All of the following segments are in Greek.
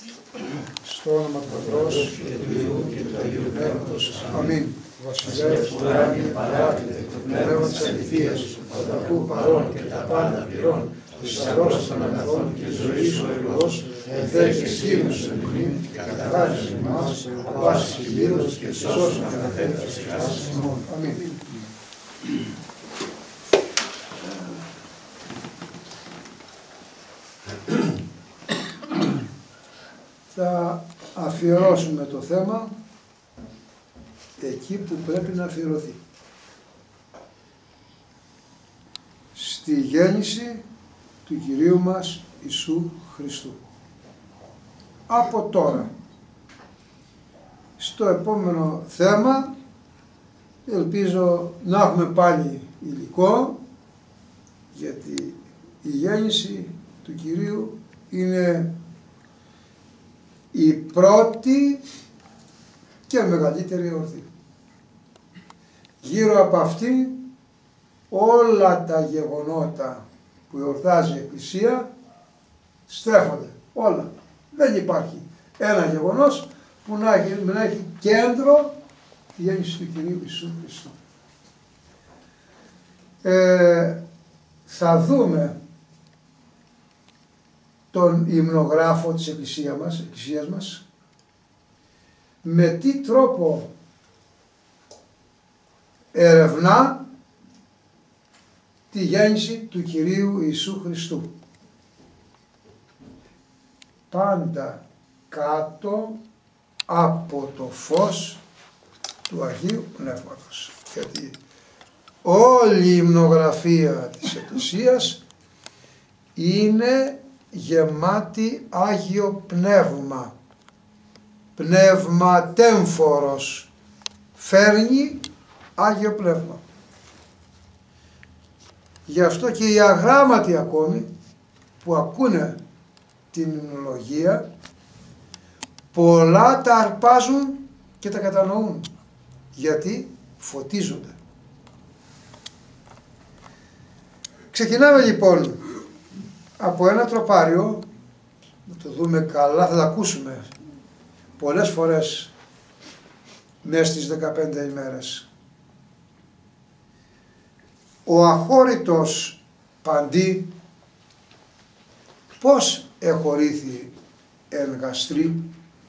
Στο όνομα του Πατρός και του Υιού και του Αγίου Πνεύματος. Αμήν. Βασιλεύς ουράνιε παράκλητε το πνεύμα της αληθείας, πανταχού παρών και τα πάντα πληρών, θησαυρός των αγαθών και ζωής ο Υιός, ενθέ και σκήνους εν ποινήν, καταχάρισον εμάς, από πάσης κινδύνους και σώσον αναθέτας ειράς ημών. Αμήν. Θα αφιερώσουμε το θέμα εκεί που πρέπει να αφιερωθεί. Στη γέννηση του Κυρίου μας Ιησού Χριστού. Από τώρα. Στο επόμενο θέμα ελπίζω να έχουμε πάλι υλικό, γιατί η γέννηση του Κυρίου είναι η πρώτη και μεγαλύτερη εορτή. Γύρω από αυτή όλα τα γεγονότα που εορτάζει η Εκκλησία στρέφονται. Όλα. Δεν υπάρχει ένα γεγονός που να έχει κέντρο τη γέννηση του Κυρίου Ιησού Χριστού. Θα δούμε τον υμνογράφο της Εκκλησίας μας, με τι τρόπο ερευνά τη γέννηση του Κυρίου Ιησού Χριστού. Πάντα κάτω από το φως του Αγίου Πνεύματος. Γιατί όλη η υμνογραφία της Εκκλησίας είναι γεμάτη Άγιο Πνεύμα. Πνευματέμφορος, φέρνει Άγιο Πνεύμα. Γι' αυτό και οι αγράμματοι ακόμη που ακούνε την υμνολογία, πολλά τα αρπάζουν και τα κατανοούν, γιατί φωτίζονται. Ξεκινάμε λοιπόν από ένα τροπάριο, να το δούμε καλά, θα τα ακούσουμε πολλές φορές μέσα στις 15 ημέρες. Ο αχώρητος παντή πώς εχωρήθη εν γαστρή.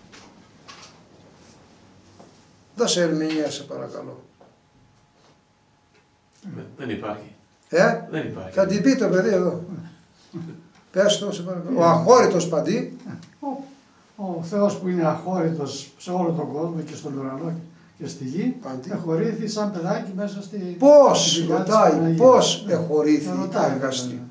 Δώσε ερμηνεία σε παρακαλώ. Δεν υπάρχει. Δεν υπάρχει. Θα την πει το παιδί εδώ. Πες το σε παρακαλώ. Ο αχώρητος παντή. Ο Θεός που είναι αχώρητος σε όλο τον κόσμο και στον ουρανό και στη γη, εχωρήθη σαν παιδάκι μέσα στη... Πώς, ρωτάει, πώς εχωρήθη εν γαστρή.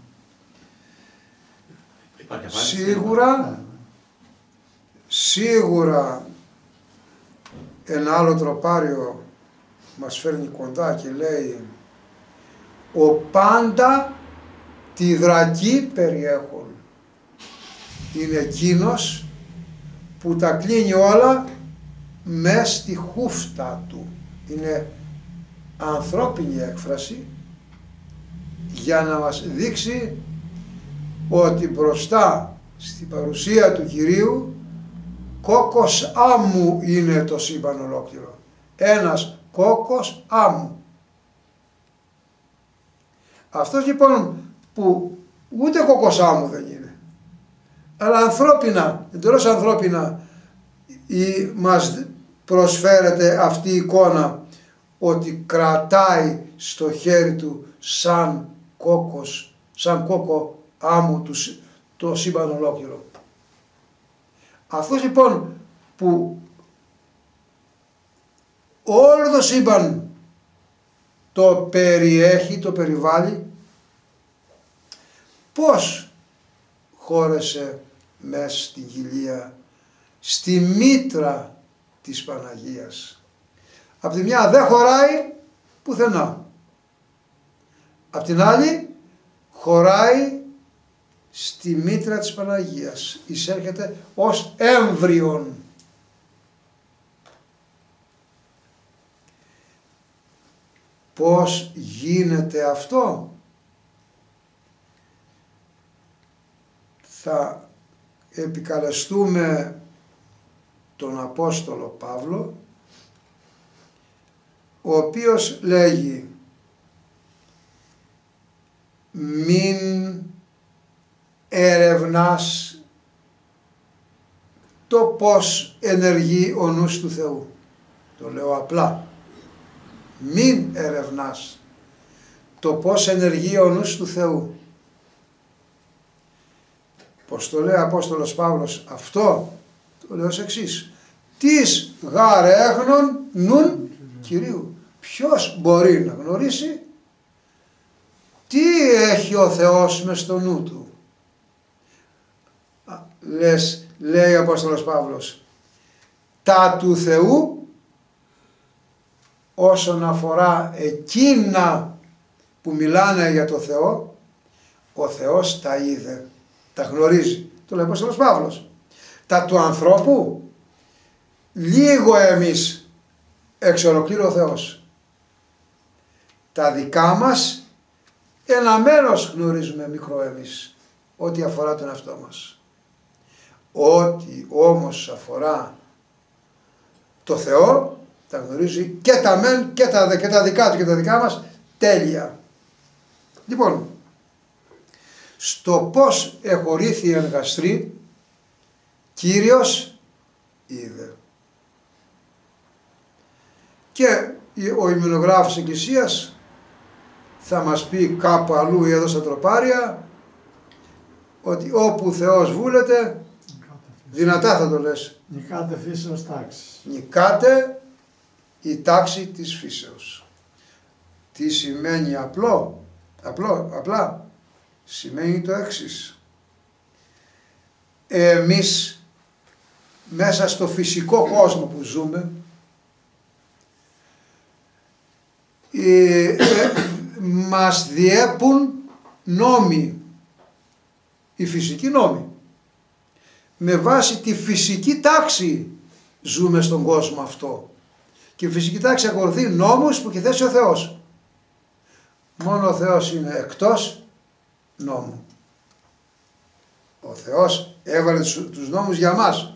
Σίγουρα ένα άλλο τροπάριο μας φέρνει κοντά και λέει ο πάντα τη δρακή περιέχουν. Είναι εκείνος που τα κλείνει όλα μες στη χούφτα του. Είναι ανθρώπινη έκφραση για να μας δείξει ότι μπροστά στην παρουσία του Κυρίου κόκκος άμμου είναι το σύμπαν ολόκληρο. Ένας κόκκος άμμου. Αυτός λοιπόν που ούτε κόκκος άμμου δεν είναι, αλλά ανθρώπινα, εντελώς ανθρώπινα μας προσφέρεται αυτή η εικόνα ότι κρατάει στο χέρι του σαν κόκκος, σαν κόκκο άμμου το σύμπαν ολόκληρο. Αυτός λοιπόν που όλο το σύμπαν το περιέχει, το περιβάλλει, πώς χώρεσε μέσα στην κοιλία, στη μήτρα της Παναγίας. Απ' τη μια δεν χωράει πουθενά. Απ' την άλλη χωράει στη μήτρα της Παναγίας. Εισέρχεται ως έμβριον. Πώς γίνεται αυτό? Θα επικαλεστούμε τον Απόστολο Παύλο, ο οποίος λέγει μην ερευνάς το πώς ενεργεί ο νους του Θεού. Το λέω απλά. Μην ερευνάς το πώς ενεργεί ο νους του Θεού. Πως το λέει ο Απόστολος Παύλος αυτό, το λέω ως εξής. Τις γαρέχνων νουν Κυρίου. Ποιος μπορεί να γνωρίσει τι έχει ο Θεός μες στο νου του. Λέει ο Απόστολος Παύλος, τα του Θεού όσον αφορά εκείνα που μιλάνε για το Θεό, ο Θεός τα είδε, τα γνωρίζει. Το λέει ο Απόστολος Παύλος. Τα του ανθρώπου λίγο εμείς, εξ ολοκλήρου ο Θεός. Τα δικά μας ένα μέρος γνωρίζουμε, μικρό εμείς, ό,τι αφορά τον εαυτό μας. Ό,τι όμως αφορά το Θεό τα γνωρίζει και τα μεν και τα δικά του και τα δικά μας τέλεια. Λοιπόν, στο πως εχωρήθη εν γαστρή Κύριος είδε. Και ο ημνογράφος της Εκκλησίας θα μας πει κάπου αλλού ή εδώ στα τροπάρια ότι όπου Θεός βούλεται, δυνατά θα το λες, νικάτε φύσεως τάξης. Νικάτε η τάξη της φύσεως. Τι σημαίνει απλά σημαίνει το εξής. Εμείς μέσα στο φυσικό κόσμο που ζούμε μας διέπουν νόμοι, οι φυσικοί νόμοι. Με βάση τη φυσική τάξη ζούμε στον κόσμο αυτό. Και η φυσική τάξη ακολουθεί νόμους που έχει θέσει ο Θεός. Μόνο ο Θεός είναι εκτός νόμου. Ο Θεός έβαλε τους νόμους για μας.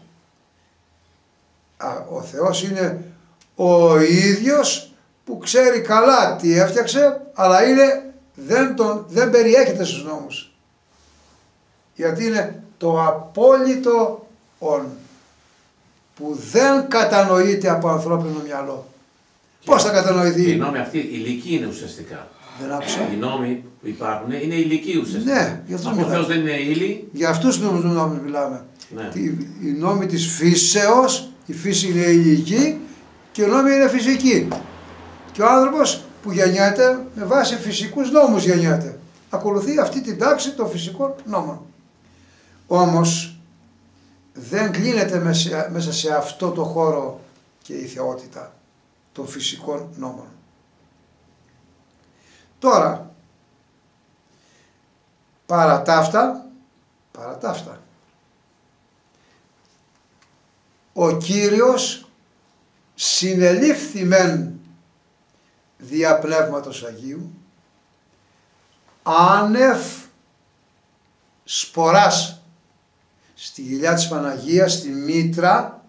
Ο Θεός είναι ο ίδιος που ξέρει καλά τι έφτιαξε, αλλά δεν περιέχεται στους νόμους. Γιατί είναι το απόλυτο όν που δεν κατανοείται από ανθρώπινο μυαλό. Πώς θα κατανοηθεί? Οι νόμοι αυτοί ηλικοί είναι ουσιαστικά. Δεν άκουσα. Οι νόμοι που υπάρχουν είναι ηλικοί ουσιαστικά. Ναι, για αυτούς ο Θεός δεν είναι ύλη. Για αυτούς τους νόμους μιλάμε. Ναι. Οι νόμοι της φύσεως, η φύση είναι ηλική και οι νόμοι είναι φυσικοί. Και ο άνθρωπος που γεννιέται με βάση φυσικούς νόμους γεννιέται. Ακολουθεί αυτή την τάξη των φυσικών νόμων. Όμως δεν κλείνεται μέσα σε αυτό το χώρο και η θεότητα των φυσικών νόμων. Τώρα, παρά τα αυτά, ο Κύριος συνελήφθη μεν δια Πνεύματος Αγίου άνευ σποράς στη κοιλιά της Παναγίας, στη μήτρα,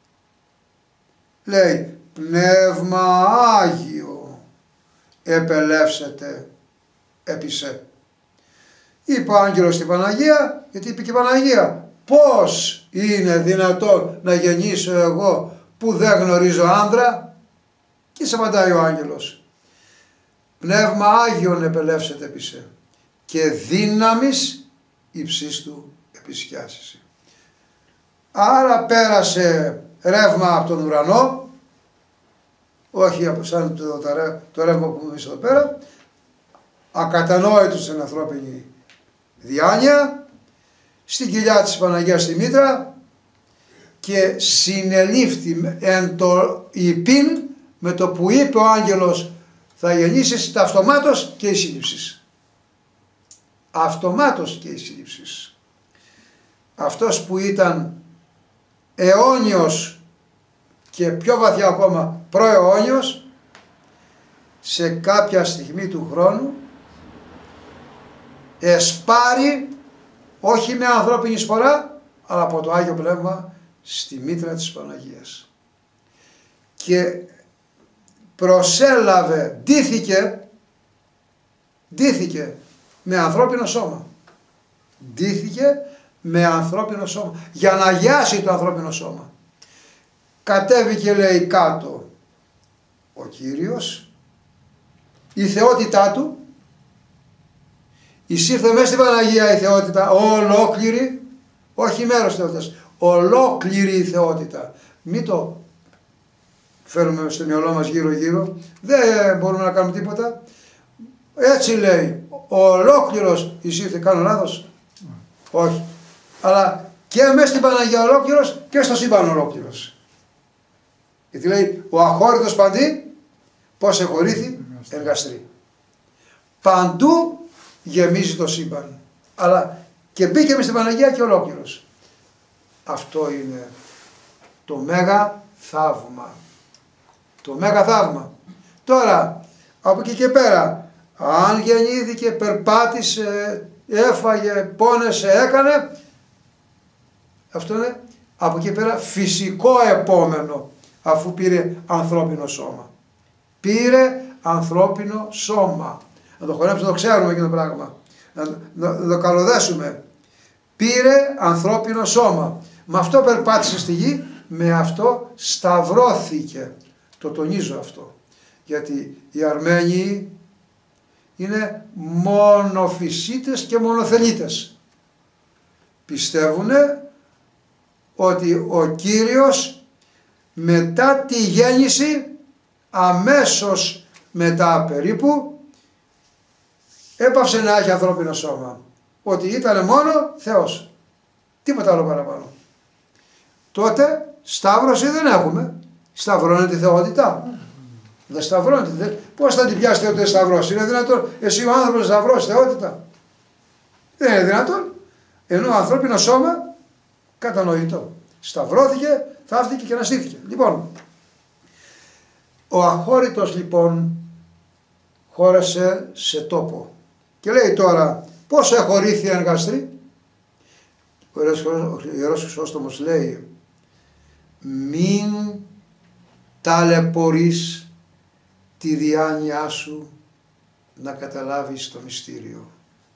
λέει Πνεύμα Άγιο επελεύσετε επί σε. Είπε ο άγγελος στην Παναγία, γιατί είπε και η Παναγία, πώς είναι δυνατόν να γεννήσω εγώ που δεν γνωρίζω άνδρα? Και σε απαντάει ο άγγελος, Πνεύμα Άγιον επελεύσετε επί σε και δύναμης υψίστου επισκιάσισι. Άρα πέρασε ρεύμα από τον ουρανό, όχι σαν το ρεύμα που είμαστε εδώ πέρα, ακατανόητο στην ανθρώπινη διάνοια, στην κοιλιά της Παναγίας στη μήτρα και συνελήφθη εν το υπήν, με το που είπε ο άγγελος θα γεννήσεις, τα αυτομάτως και η σύλληψη. Αυτομάτως και η σύλληψη. Αυτός που ήταν αιώνιος και πιο βαθιά ακόμα προαιώνιος, σε κάποια στιγμή του χρόνου εσπάρει όχι με ανθρώπινη σπορά αλλά από το Άγιο Πνεύμα στη μήτρα της Παναγίας. Και προσέλαβε, ντύθηκε με ανθρώπινο σώμα. Ντύθηκε με ανθρώπινο σώμα, για να αγιάσει το ανθρώπινο σώμα. Κατέβηκε, λέει, κάτω ο Κύριος, η θεότητά του, εισήρθε μέσα στην Παναγία η θεότητα ολόκληρη, όχι μέρος θεότητας, ολόκληρη η θεότητα. Μην το φέρουμε στο μυαλό μας γύρω-γύρω, δεν μπορούμε να κάνουμε τίποτα. Έτσι λέει, ολόκληρος εισήρθε, κάνω λάθος? Όχι. Αλλά και μέσα στην Παναγία ολόκληρος και στο σύμπαν ολόκληρος. Γιατί λέει, ο αχώρητος παντί, πώς εχωρήθη, εργαστρή. Παντού γεμίζει το σύμπαν. Αλλά και μπήκε μέσα στην Παναγία και ολόκληρος. Αυτό είναι το μέγα θαύμα. Το μέγα θαύμα. Τώρα, από εκεί και πέρα, αν γεννήθηκε, περπάτησε, έφαγε, πόνεσε, έκανε, αυτό είναι από εκεί πέρα φυσικό επόμενο, αφού πήρε ανθρώπινο σώμα. Πήρε ανθρώπινο σώμα. Να το χωνέψουμε, να το ξέρουμε και το πράγμα. Να το καλοδέσουμε. Πήρε ανθρώπινο σώμα. Με αυτό περπάτησε στη γη, με αυτό σταυρώθηκε. Το τονίζω αυτό. Γιατί οι Αρμένοι είναι μονοφυσίτες και μονοθελίτες. Πιστεύουν ότι ο Κύριος μετά τη γέννηση, αμέσως μετά περίπου, έπαυσε να έχει ανθρώπινο σώμα. Ότι ήταν μόνο Θεός. Τίποτα άλλο παραπάνω. Τότε σταύρωση δεν έχουμε. Σταυρώνεται η θεότητα. Δεν σταυρώνεται. Πώς θα την πιάσει τότε σταυρώσει? Είναι δυνατόν εσύ ο άνθρωπος να σταυρώσει θεότητα? Δεν είναι δυνατόν. Ενώ ανθρώπινο σώμα, κατανοητό. Σταυρώθηκε, θαύτηκε και αναστήθηκε. Λοιπόν, ο αχώρητος λοιπόν χώρεσε σε τόπο. Και λέει τώρα, πώς εχωρήθη εν γαστρή? Ο Ιερός Χρυσόστομος λέει, μην ταλαιπωρείς τη διάνοιά σου να καταλάβεις το μυστήριο.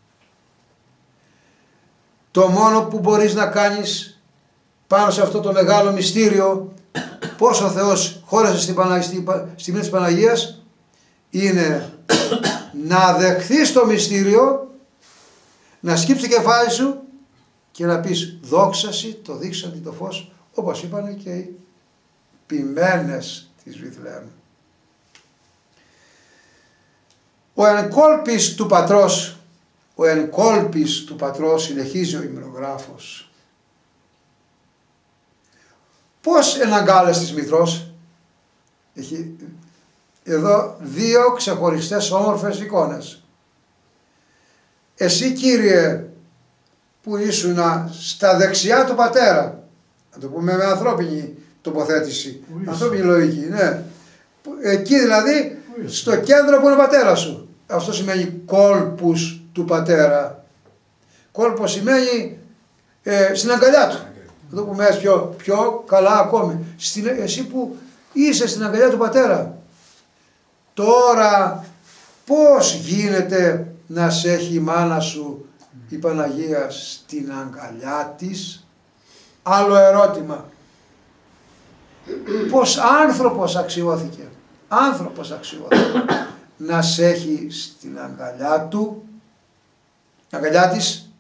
Το μόνο που μπορείς να κάνεις πάνω σε αυτό το μεγάλο μυστήριο, πώς ο Θεός χώρεσε στη μνήμη της Παναγίας, είναι να δεχθείς το μυστήριο, να σκύψει το κεφάλι σου και να πεις δόξαση το δείξαντι το φως, όπως είπαν και οι ποιμένες της Βιθλεέμ. Ο ενκόλπης του πατρός, συνεχίζει ο ημνογράφος. Πώς εναγκάλες της μητρός? Έχει εδώ δύο ξεχωριστές όμορφες εικόνες. Εσύ, Κύριε, που ήσουν στα δεξιά του πατέρα, να το πούμε με ανθρώπινη τοποθέτηση, ανθρώπινη λογική, ναι. Εκεί δηλαδή, στο κέντρο που είναι ο πατέρας σου. Αυτό σημαίνει κόλπους του πατέρα. Κόλπος σημαίνει στην αγκαλιά του. Να το πούμε έτσι πιο καλά ακόμη. Εσύ που είσαι στην αγκαλιά του πατέρα. Τώρα πώς γίνεται να σε έχει η μάνα σου η Παναγία στην αγκαλιά της? Άλλο ερώτημα. Πώς άνθρωπος αξιώθηκε να σε έχει στην αγκαλιά της?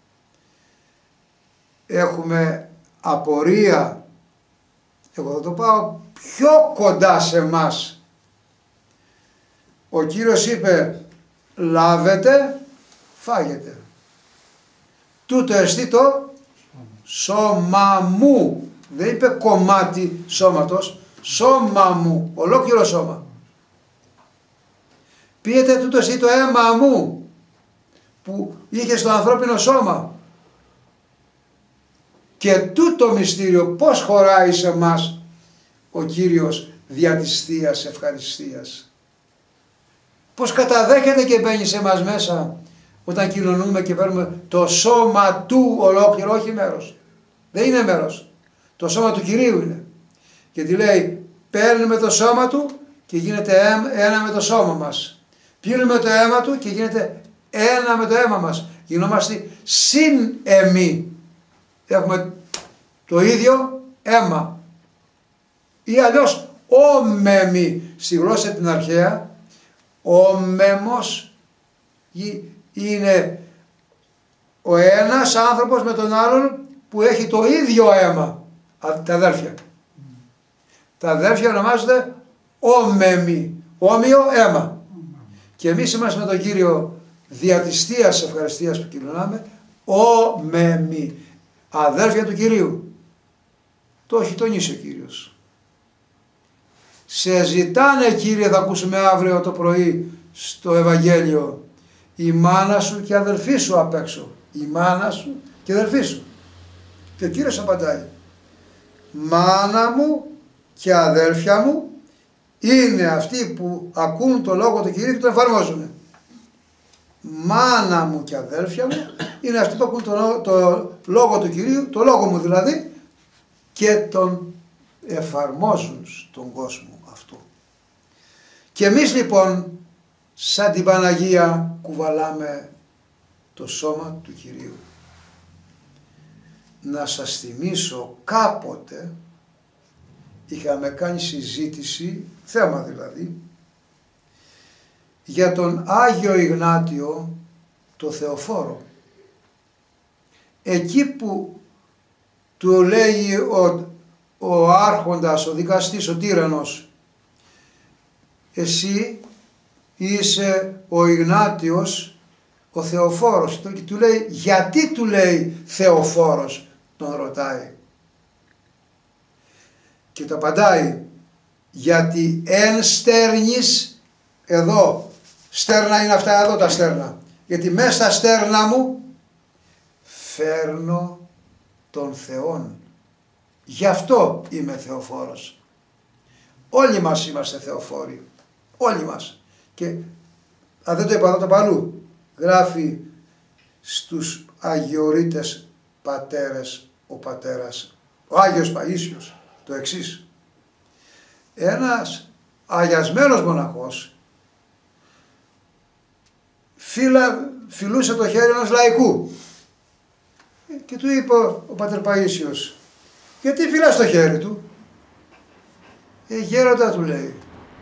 Έχουμε απορία. Εγώ θα το πάω πιο κοντά σε εμάς. Ο Κύριος είπε λάβετε, φάγετε. Τούτο εστί το σώμα μου. Δεν είπε κομμάτι σώματος, σώμα μου, ολόκληρο σώμα. Πείτε τούτο εστί το αίμα μου που είχε στο ανθρώπινο σώμα. Και τούτο μυστήριο πώς χωράει σε εμάς ο Κύριος δια της Θείας Ευχαριστίας. Πώς καταδέχεται και μπαίνει σε εμάς μέσα όταν κοινωνούμε και παίρνουμε το σώμα του ολόκληρο, όχι μέρος. Δεν είναι μέρος. Το σώμα του Κυρίου είναι. Γιατί λέει, παίρνουμε το σώμα του και γίνεται ένα με το σώμα μας. Πίνουμε το αίμα του και γίνεται ένα με το αίμα μας. Γινόμαστε συν εμεί. Έχουμε το ίδιο αίμα. Ή αλλιώς όμεμοι. Στη γλώσσα την αρχαία, όμεμος είναι ο ένας άνθρωπος με τον άλλον που έχει το ίδιο αίμα. Τα αδέρφια. Τα αδέρφια ονομάζονται όμεμοι. Όμοιο αίμα. Και εμείς είμαστε με τον Κύριο δια της Θείας ευχαριστίας που κοινωνάμε, όμεμοι. Αδέρφια του Κυρίου. Το έχει τονίσει ο Κύριος. Σε ζητάνε, Κύριε, θα ακούσουμε αύριο το πρωί στο Ευαγγέλιο, η μάνα σου και η αδελφή σου απ' έξω. Η μάνα σου και η αδελφή σου. Και ο Κύριος απαντάει, μάνα μου και αδέλφια μου είναι αυτοί που ακούν το λόγο του Κυρίου και τον εφαρμόζουν. Μάνα μου και αδέλφια μου είναι αυτοί που ακούν το λόγο του Κυρίου, το λόγο μου δηλαδή, και τον εφαρμόζουν στον κόσμο αυτό. Και εμείς λοιπόν σαν την Παναγία κουβαλάμε το σώμα του Κυρίου. Να σας θυμίσω, κάποτε είχαμε κάνει συζήτηση, θέμα δηλαδή, για τον Άγιο Ιγνάτιο το Θεοφόρο. Εκεί που του λέει ο άρχοντας, ο δικαστής, ο τύραννος, εσύ είσαι ο Ιγνάτιος ο Θεοφόρος. Και του λέει, γιατί του λέει Θεοφόρος, τον ρωτάει. Και το απαντάει, γιατί εν στέρνης, εδώ, στέρνα είναι αυτά εδώ τα στέρνα, γιατί μέσα στα στέρνα μου φέρνω τον Θεόν. Γι' αυτό είμαι Θεοφόρος. Όλοι μας είμαστε Θεοφόροι. Όλοι μας. Και αν δεν το είπα, θα το παλού. Γράφει στους Αγιορείτες πατέρες ο πατέρας, ο Άγιος Παΐσιος, το εξής. Ένας αγιασμένος μοναχός φιλούσε το χέρι ενός λαϊκού και του είπε ο πατέρ Παΐσιος, γιατί φυλάς το χέρι του? Γέροντα, του λέει,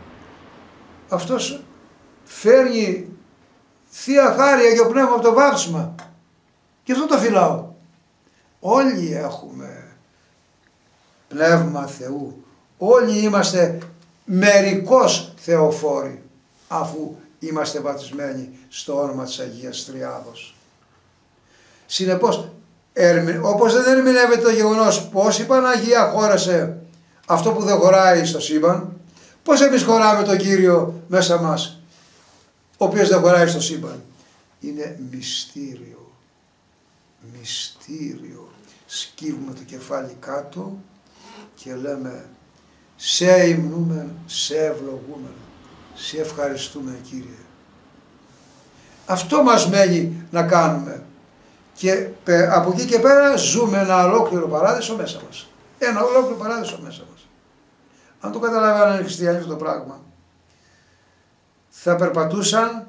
αυτός φέρνει Θεία Χάρη, Αγιο Πνεύμα από το βάπτισμα και αυτό το φυλάω. Όλοι έχουμε Πνεύμα Θεού. Όλοι είμαστε μερικώς Θεοφόροι, αφού είμαστε βαπτισμένοι στο όνομα της Αγίας Τριάδος. Συνεπώς, όπως δεν ερμηνεύεται το γεγονός πως η Παναγία χώρεσε αυτό που δεν χωράει στο σύμπαν, πως εμείς χωράμε τον Κύριο μέσα μας, ο οποίος δεν χωράει στο σύμπαν. Είναι μυστήριο. Μυστήριο. Σκύβουμε το κεφάλι κάτω και λέμε, σε υμνούμε, σε ευλογούμε, σε ευχαριστούμε Κύριε. Αυτό μας μένει να κάνουμε. Και από εκεί και πέρα ζούμε ένα ολόκληρο παράδεισο μέσα μας. Ένα ολόκληρο παράδεισο μέσα μας. Αν το καταλαβαίνουν οι χριστιανοί αυτό το πράγμα, θα περπατούσαν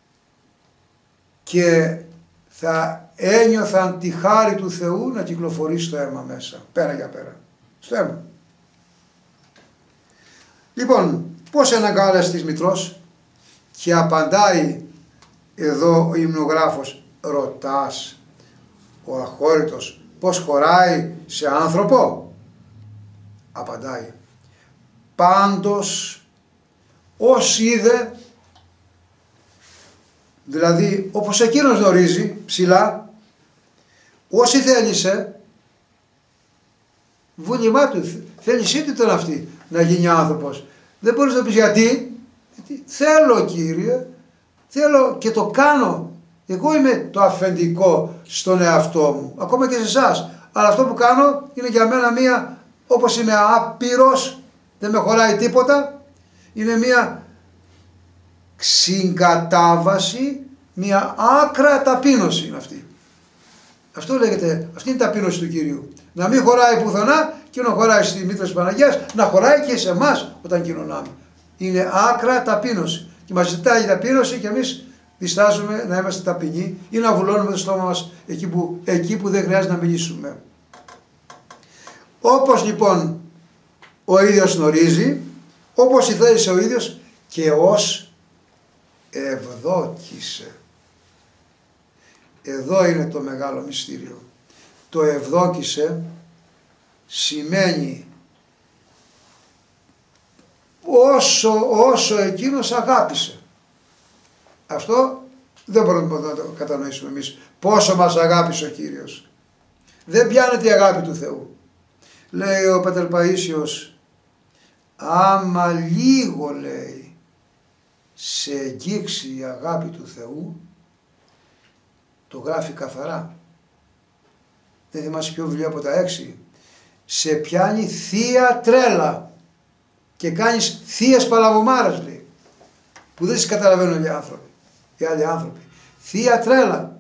και θα ένιωθαν τη χάρη του Θεού να κυκλοφορεί στο αίμα μέσα, πέρα για πέρα, στο αίμα. Λοιπόν, πώς αναγκάλεσε της Μητρός, και απαντάει εδώ ο υμνογράφος, ρωτάς ο αχώρητος πώς χωράει σε άνθρωπο? Απαντάει, πάντως ως είδε, δηλαδή όπως εκείνος γνωρίζει ψηλά, όσοι θέλησε, βούλημά του, θέλησή του ήταν αυτή να γίνει άνθρωπος. Δεν μπορείς να πεις γιατί θέλω Κύριε, θέλω και το κάνω. Εγώ είμαι το αφεντικό στον εαυτό μου, ακόμα και σε εσάς. Αλλά αυτό που κάνω είναι για μένα μία, όπως είμαι άπειρος, δεν με χωράει τίποτα, είναι μία συγκατάβαση, μία άκρα ταπείνωση είναι αυτή. Αυτό λέγεται, αυτή είναι η ταπείνωση του Κυρίου. Να μην χωράει πουθενά και να χωράει στη μήτρα της Παναγίας, να χωράει και σε εμάς όταν κοινωνάμε. Είναι άκρα ταπείνωση. Και μας ζητάει η ταπείνωση και εμείς διστάζουμε να είμαστε ταπεινοί ή να βουλώνουμε το στόμα μας εκεί που δεν χρειάζεται να μιλήσουμε. Όπως λοιπόν ο ίδιος γνωρίζει, όπως ηθέλησε ο ίδιος και ως ευδόκησε. Εδώ είναι το μεγάλο μυστήριο. Το ευδόκησε σημαίνει όσο εκείνος αγάπησε. Αυτό δεν μπορούμε να το κατανοήσουμε εμείς. Πόσο μας αγάπησε ο Κύριος. Δεν πιάνεται η αγάπη του Θεού. Λέει ο Πατέρ Παΐσιος, άμα λίγο λέει σε αγγίξει η αγάπη του Θεού, το γράφει καθαρά. Δεν θυμάσαι ποιο βιβλίο από τα 6. Σε πιάνει θεία τρέλα και κάνεις θείες παλαβομάρες, λέει, που δεν τις καταλαβαίνουν οι άλλοι άνθρωποι. Θεία τρέλα.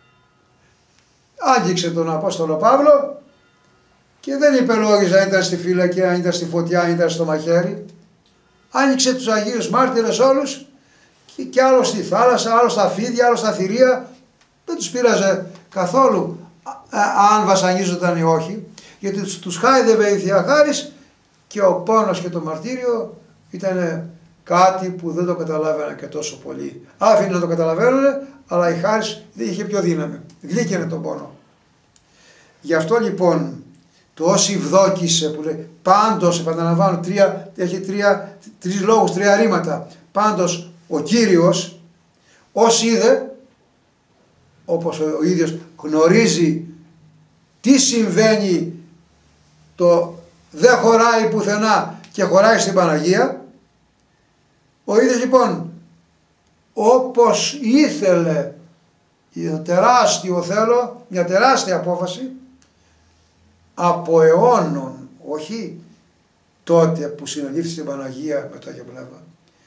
Άγγιξε τον Απόστολο Παύλο και δεν υπελόγιζε αν ήταν στη φυλακή, αν ήταν στη φωτιά, αν ήταν στο μαχαίρι. Άνοιξε τους Αγίους Μάρτυρες όλους και άλλο στη θάλασσα, άλλο στα φίδια, άλλο στα θηρία. Δεν τους πείραζε καθόλου αν βασανίζονταν ή όχι, γιατί τους χάιδευε η Θεία Χάρις και ο πόνος και το μαρτύριο ήταν κάτι που δεν το καταλάβαιναν και τόσο πολύ. Άφηνε να το καταλαβαίνουν, αλλά η Χάρις δεν είχε πιο δύναμη. Γλύκαινε τον πόνο. Γι' αυτό λοιπόν το όσοι ευδόκησε που λέει, πάντως επαναλαμβάνω, έχει τρεις λόγους, 3 ρήματα. Πάντως ο Κύριος όσοι είδε, όπως ο ίδιος γνωρίζει τι συμβαίνει, το δεν χωράει πουθενά και χωράει στην Παναγία, ο ίδιος λοιπόν όπως ήθελε τεράστιο θέλω, μια τεράστια απόφαση από αιώνων, όχι τότε που συνελήφθη στην Παναγία με το Άγιο Πνεύμα,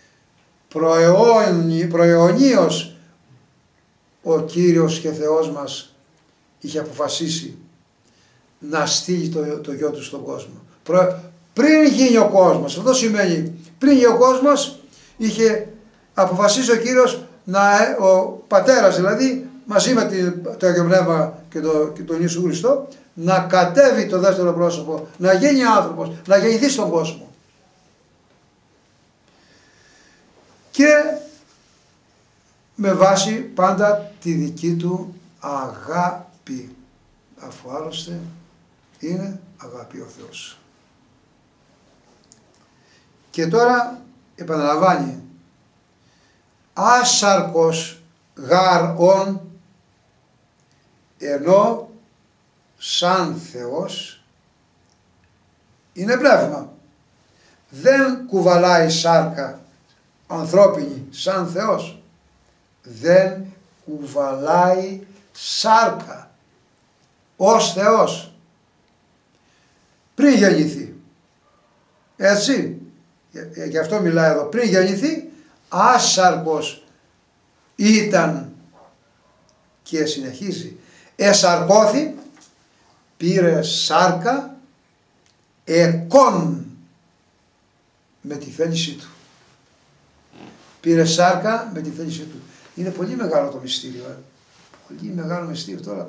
προαιωνίως ο Κύριος και Θεός μας είχε αποφασίσει να στείλει το Γιο Του στον κόσμο. Πριν γίνει ο κόσμος, αυτό σημαίνει, πριν γίνει ο κόσμος είχε αποφασίσει ο Κύριος, ο Πατέρας δηλαδή, μαζί με το Άγιο Πνεύμα και τον Ιησού Χριστό, να κατέβει το δεύτερο πρόσωπο, να γίνει άνθρωπος, να γεννηθεί στον κόσμο. Και με βάση πάντα τη δική του αγάπη, αφού άλλωστε είναι αγάπη ο Θεός. Και τώρα επαναλαμβάνει, άσαρκος γάρ-ον, ενώ σαν Θεός είναι πνεύμα. Δεν κουβαλάει σάρκα ανθρώπινη σαν Θεός. Δεν κουβαλάει σάρκα ως Θεός πριν γεννηθεί. Έτσι, γι' αυτό μιλάει εδώ, πριν γεννηθεί άσαρκος ήταν και συνεχίζει. Εσαρκώθη, πήρε σάρκα, εκόν με τη θέλησή του. Πήρε σάρκα με τη θέλησή του. Είναι πολύ μεγάλο το μυστήριο. Πολύ μεγάλο μυστήριο τώρα.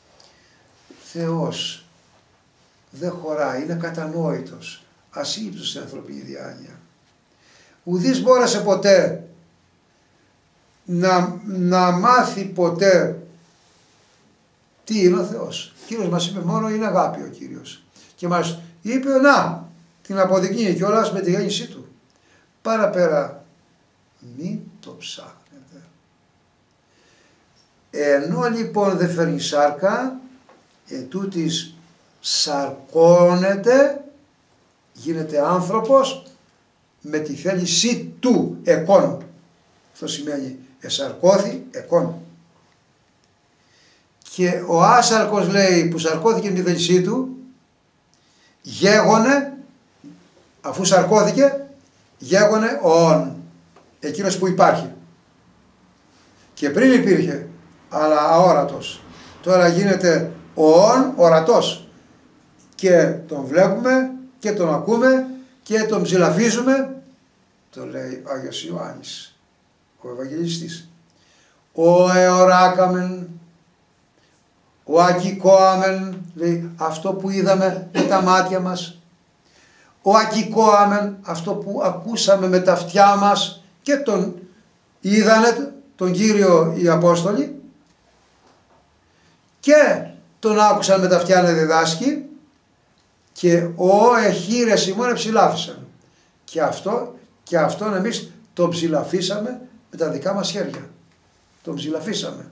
Θεός δεν χωράει, είναι κατανόητος, ασύλληπτος στην ανθρωπινή διάνοια. Ουδής μπόρεσε ποτέ να μάθει ποτέ τι είναι ο Θεός. Ο Κύριος μας είπε μόνο είναι αγάπη ο Κύριος. Και μας είπε να την αποδεικνύει κιόλας με τη γέννησή του. Παραπέρα μην το ψάχνετε. Ενώ λοιπόν δεν φέρνει σάρκα, ετούτοις σαρκώνεται, γίνεται άνθρωπος με τη θέλησή του, εκόν. Αυτό σημαίνει εσαρκώθη, εκόν. Και ο άσαρκος λέει που σαρκώθηκε με τη θέλησή του, γέγονε, αφού σαρκώθηκε, γέγονε ον, εκείνος που υπάρχει. Και πριν υπήρχε, αλλά αόρατος. Τώρα γίνεται ορατός και τον βλέπουμε και τον ακούμε και τον ψηλαφίζουμε. Το λέει ο Άγιος Ιωάννης, ο Ευαγγελιστής. Ο εωράκαμεν, ο ακικόαμεν, λέει αυτό που είδαμε με τα μάτια μας. Ο ακικόαμεν, αυτό που ακούσαμε με τα αυτιά μας και τον είδανε τον Κύριο οι Απόστολοι και τον άκουσαν με τα αυτιά να διδάσκει και ο εχείρες ημών εψηλάφισαν. Και αυτόν εμείς τον ψηλαφίσαμε με τα δικά μας χέρια. Τον ψηλαφίσαμε.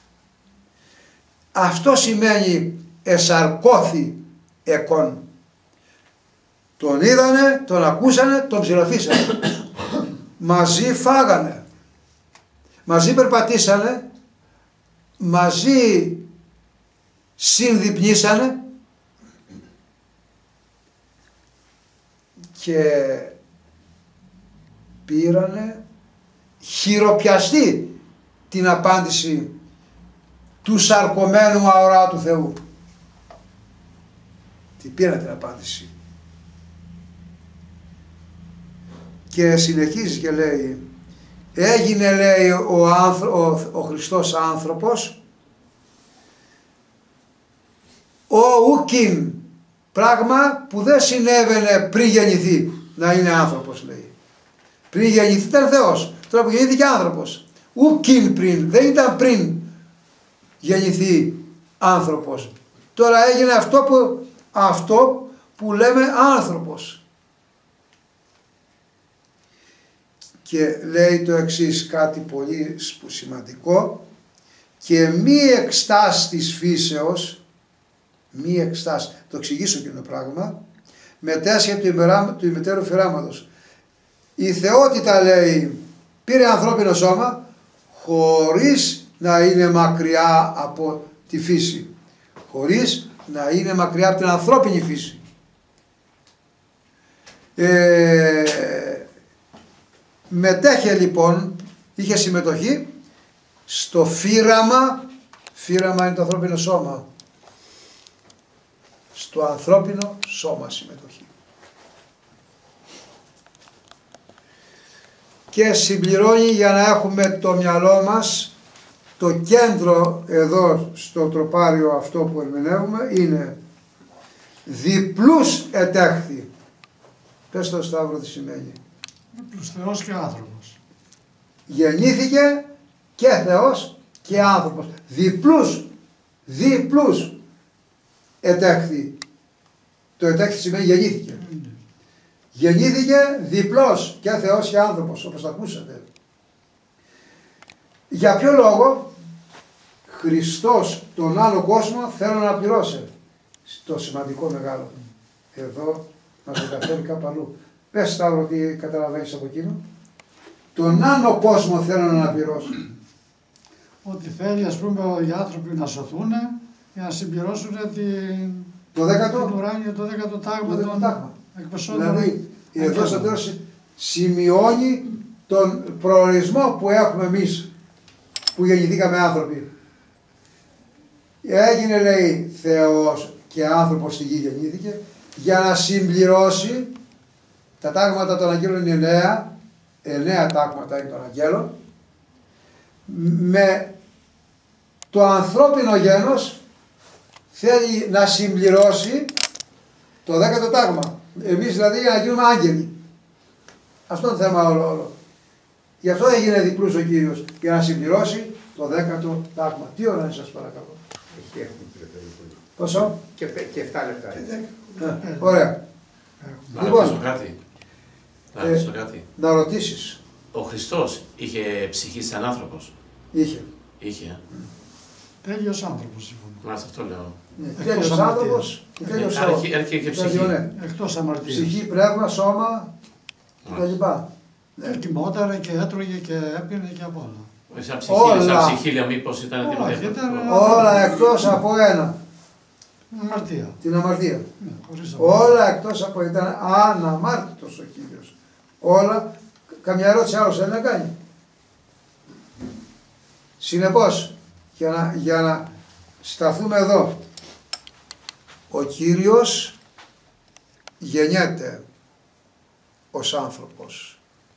Αυτό σημαίνει εσαρκώθη εκών. Τον είδανε, τον ακούσανε, τον ψηλαφίσανε. Μαζί φάγανε. Μαζί περπατήσανε. Μαζί συνδυπνήσανε. Και πήρανε χειροπιαστή την απάντηση του σαρκωμένου αοράτου Θεού. Τι πήραν την απάντηση. Και συνεχίζει και λέει, έγινε λέει ο Χριστός άνθρωπος, ο ουκίν, πράγμα που δεν συνέβαινε πριν γεννηθεί να είναι άνθρωπος λέει. Πριν γεννηθεί ήταν Θεός, τώρα που γεννήθηκε άνθρωπος. Ουκίν πριν, δεν ήταν πριν γεννηθεί άνθρωπος. Τώρα έγινε αυτό που λέμε άνθρωπος. Και λέει το εξής, κάτι πολύ σημαντικό, και μη εκστάς της φύσεως, μη εκστάς, το εξηγήσω και το πράγμα, μετέσχε του ημετέρου φυράματος. Η θεότητα λέει πήρε ανθρώπινο σώμα χωρίς να είναι μακριά από τη φύση, χωρίς να είναι μακριά από την ανθρώπινη φύση. Μετέχε λοιπόν, είχε συμμετοχή στο φύραμα, φύραμα είναι το ανθρώπινο σώμα, στο ανθρώπινο σώμα συμμετοχή. Και συμπληρώνει για να έχουμε το μυαλό μας, το κέντρο εδώ στο τροπάριο αυτό που ερμηνεύουμε είναι διπλούς ετέχθη. Πες το Σταύρο τι σημαίνει. Διπλούς Θεός και άνθρωπος. Γεννήθηκε και Θεός και άνθρωπος. Διπλούς ετέχθη. Το ετέχθη σημαίνει γεννήθηκε. Γεννήθηκε διπλός και Θεός και άνθρωπος, όπως το ακούσατε. Για ποιο λόγο? Χριστός τον άλλο κόσμο θέλω να πληρώσει. Στο σημαντικό μεγάλο. Εδώ μας το καταφέρει κάπου αλλού. Πες Σταύρο τι καταλαβαίνεις από εκείνο. Τον άλλο κόσμο θέλω να αναπληρώσω. Ότι θέλει ας πούμε οι άνθρωποι να σωθούν για να συμπληρώσουν το 10ο, την ουράνια, το 10ο τάγμα των εκπεσόντων. Δηλαδή εδώ στο τέλος σημειώνει τον προορισμό που έχουμε εμείς που γεννηθήκαμε άνθρωποι. Έγινε λέει Θεός και άνθρωπος στη γη γεννήθηκε για να συμπληρώσει τα τάγματα των αγγέλων είναι 9 τάγματα είναι των αγγέλων, με το ανθρώπινο γένος θέλει να συμπληρώσει το 10ο τάγμα. Εμείς δηλαδή για να γίνουμε άγγελοι. Αυτό είναι το θέμα όλο. Γι' αυτό έγινε διπλούς ο Κύριος, για να συμπληρώσει το 10ο τάγμα. Τι ώρα είναι σας παρακαλώ? Πόσο? Και 7 λεπτά. Ωραία. Να ρωτήσω κάτι. Να ρωτήσεις. Ο Χριστός είχε ψυχή σαν άνθρωπος? Είχε. Είχε. Τέλειος άνθρωπος λοιπόν. Μάλιστα αυτό λέω. Τέλειος άνθρωπος και τέλειος Θεός. Έρχεται και ψυχή. Εκτός αμαρτίας. Ψυχή, πνεύμα, σώμα κτλ. Κοιμόταρε και έτρωγε και έπινε και απ' όλα. Σαν ψυχή, μήπως ήταν τίποτα. Όλα εκτός από ένα. Αμαρτία. Την αμαρτία. Ναι, όλα εκτός από ήταν αναμάρτητος ο Κύριος. Όλα, καμιά ερώτηση άλλος δεν να κάνει. Συνεπώς, για να σταθούμε εδώ. Ο Κύριος γεννιέται ως άνθρωπος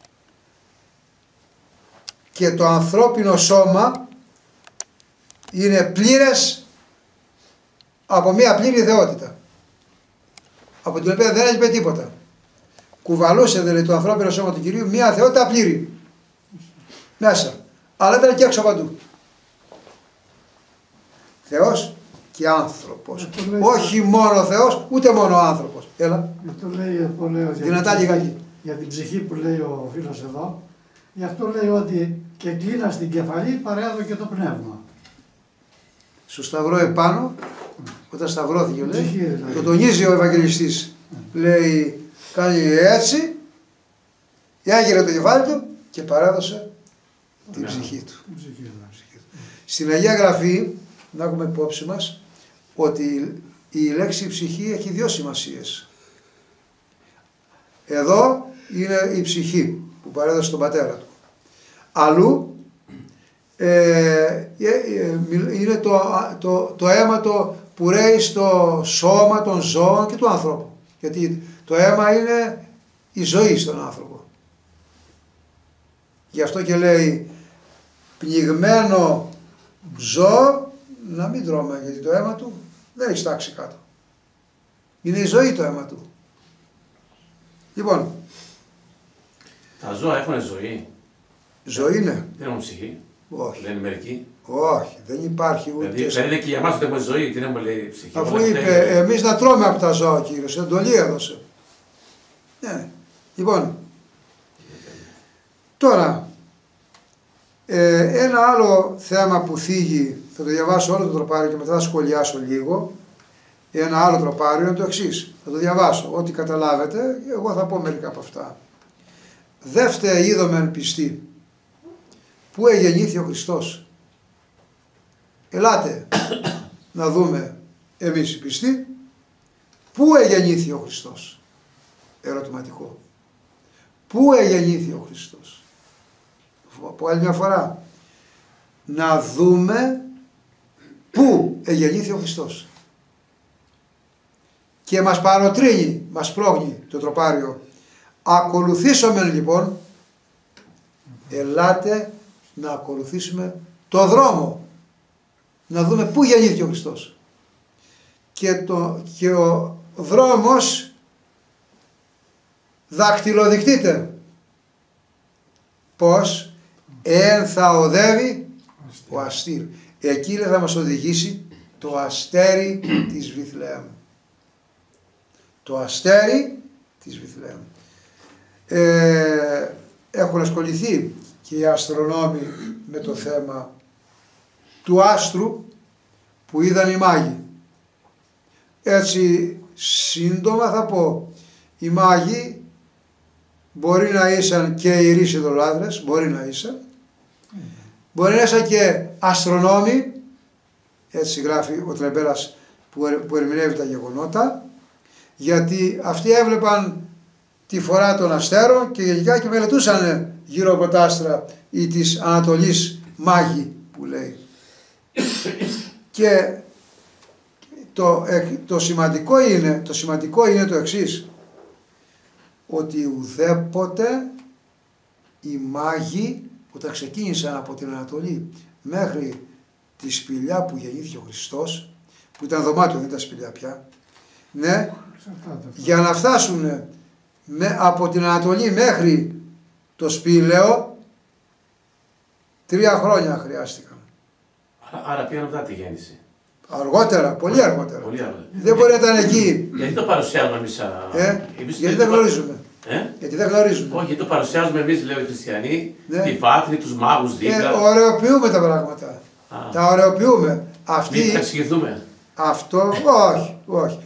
και το ανθρώπινο σώμα είναι πλήρες από μια πλήρη θεότητα, από την οποία δεν έλειπε τίποτα. Κουβαλούσε δηλαδή το ανθρώπινο σώμα του Κυρίου μια θεότητα πλήρη μέσα, αλλά ήταν και έξω παντού. Θεός και άνθρωπος. Όχι μόνο Θεός, ούτε μόνο άνθρωπος. Έλα. Αυτό λέει δυνατά λιγάκι. Για την ψυχή που λέει ο φίλος εδώ. Γι' αυτό λέει ότι και κλείνα στην κεφαλή παρέδω και το πνεύμα. Στο σταυρό επάνω, όταν σταυρώθηκε λέει, δηλαδή. το τονίζει ο Ευαγγελιστής. Λέει, κάνει έτσι, έγειρε το κεφάλι του και παρέδωσε την ψυχή του. Στην Αγία Γραφή, να έχουμε υπόψη μας, ότι η λέξη ψυχή έχει δύο σημασίες. Εδώ είναι η ψυχή που παρέδωσε τον πατέρα του. Αλλού είναι το αίμα που ρέει στο σώμα των ζώων και του ανθρώπου. Γιατί το αίμα είναι η ζωή στον άνθρωπο. Γι' αυτό και λέει πνιγμένο ζώο να μην τρώμε, γιατί το αίμα του δεν έχει στάξει κάτω. Είναι η ζωή το αίμα του. Λοιπόν. Τα ζώα έχουν ζωή. Ζωή είναι. Δεν έχουν ψυχή. Όχι. Δεν είναι μερικοί. Όχι, δεν υπάρχει ούτε. Δηλαδή είναι και για εμάς ότι έχουμε ζωή, τι να μου λέει ψυχή. Αφού είπε εμείς να τρώμε από τα ζώα ο Κύριος, εντολή έδωσε. Ναι. Λοιπόν, τώρα, ένα άλλο θέμα που θίγει, θα το διαβάσω όλο το τροπάριο και μετά θα σχολιάσω λίγο. Ένα άλλο τροπάριο είναι το εξής, θα το διαβάσω, ό,τι καταλάβετε, εγώ θα πω μερικά από αυτά. Δεύτερη είδομεν πιστή, πού εγεννήθη ο Χριστός. Ελάτε να δούμε εμείς οι πιστοί, πού εγεννήθη ο Χριστός. Ερωτηματικό. Πού εγεννήθη ο Χριστός. Από άλλη μια φορά. Να δούμε πού εγεννήθη ο Χριστός. Και μας παροτρύνει, μας πρόχνει το τροπάριο. Ακολουθήσαμε λοιπόν, ελάτε να ακολουθήσουμε το δρόμο. Να δούμε πού γεννήθηκε ο Χριστός. Και ο δρόμος δακτυλοδεικτείται. Πώς? Εάν θα οδεύει ο αστήρ. Εκεί θα μας οδηγήσει το αστέρι της Βιθλεέμ. Το αστέρι της Βιθλεέμ. Έχουν ασχοληθεί και οι αστρονόμοι με το θέμα του άστρου που είδαν οι μάγοι. Έτσι σύντομα θα πω, οι μάγοι μπορεί να ήσαν και ιερείς ειδωλάτρες, μπορεί να ήσαν, μπορεί να ήσαν και αστρονόμοι, έτσι γράφει ο Τρεμπέρας που ερμηνεύει τα γεγονότα, γιατί αυτοί έβλεπαν τη φορά των αστέρων και γενικά και μελετούσαν γύρω από τα άστρα ή της Ανατολής μάγοι που λέει. Και το σημαντικό είναι το εξής, ότι ουδέποτε οι μάγοι όταν ξεκίνησαν από την Ανατολή μέχρι τη σπηλιά που γεννήθηκε ο Χριστός, που ήταν δωμάτιο, δεν ήταν σπηλιά πια, ναι, για να φτάσουν από την Ανατολή μέχρι το σπήλαιο 3 χρόνια χρειάστηκαν. Άρα πήγαν μετά τη γέννηση. Αργότερα, πολύ αργότερα. Πολύ αργότερα. Δεν μπορεί να ήταν εκεί. Γιατί το παρουσιάζουμε εμείς γιατί δεν γνωρίζουμε. Γιατί δεν γνωρίζουμε. Όχι, το παρουσιάζουμε εμείς, λέω, οι χριστιανοί, τη βάθμη, τους μάγους δίπλα. Ωρεοποιούμε τα πράγματα. Τα ωρεοποιούμε. Μην τα εξηγηθούμε. Αυτό, όχι.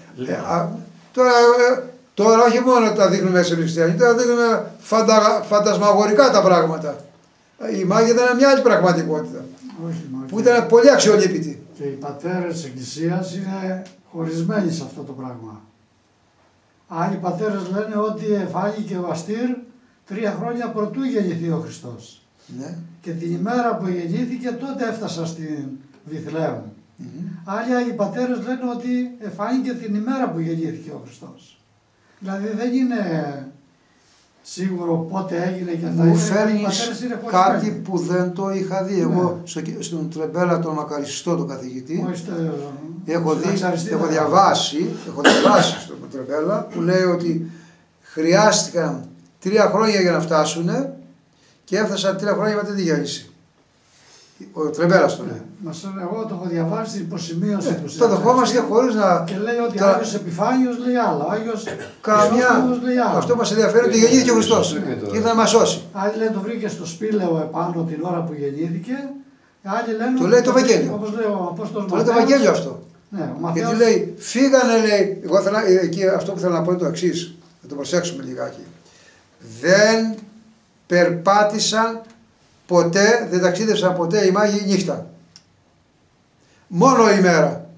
Τώρα όχι μόνο τα δείχνουμε σε χριστιανοί, τώρα δείχνουμε φαντασμαγορικά τα πράγματα. Οι μάγοι ήταν μια άλλη πραγματικότητα. Που ήταν πολύ αξιολύπητη. Και οι πατέρες της Εκκλησίας είναι χωρισμένοι σε αυτό το πράγμα. Άλλοι πατέρες λένε ότι εφάγηκε ο αστήρ 3 χρόνια πρωτού γεννηθεί ο Χριστός. Ναι. Και την ημέρα που γεννήθηκε τότε έφτασα στην Βιθλεέμ. Άλλοι Άγιοι Πατέρες λένε ότι εφάνηκε την ημέρα που γεννήθηκε ο Χριστός. Δηλαδή δεν είναι σίγουρο πότε έγινε και αυτά. Μου φέρνεις κάτι που δεν το είχα δει. Εγώ στον Τρεμπέλα τον μακαριστό τον καθηγητή έχω διαβάσει στον Τρεμπέλα που λέει ότι χρειάστηκαν 3 χρόνια για να φτάσουν και έφτασαν 3 χρόνια μετά τη γέννηση. Ο Τρεμπέλας το λέει. Εγώ το έχω διαβάσει στην υποσημείωση του. Το δεχόμαστε χωρίς να. Και λέει ότι ο Άγιος Επιφάνιος λέει άλλα. Ο Άγιος Καμιά. λέει άλλα. Αυτό μας ενδιαφέρει ότι γεννήθηκε ο Χριστός. Και ήρθε να μας σώσει. Άλλοι λένε το βρήκε στο σπήλαιο επάνω την ώρα που γεννήθηκε. Άλλοι λένε. Το λέει το Ευαγγέλιο. Όπως λέει ο Απόστολος Μαθαίος. Το λέει το Ευαγγέλιο αυτό. Ναι, γιατί λέει, φύγανε, λέει. Εγώ εκεί αυτό που θέλω να πω είναι το εξής. Να το προσέξουμε λιγάκι. Δεν περπάτησαν ποτέ, δεν ταξίδευσαν ποτέ οι μάγοι νύχτα. Μόνο ημέρα.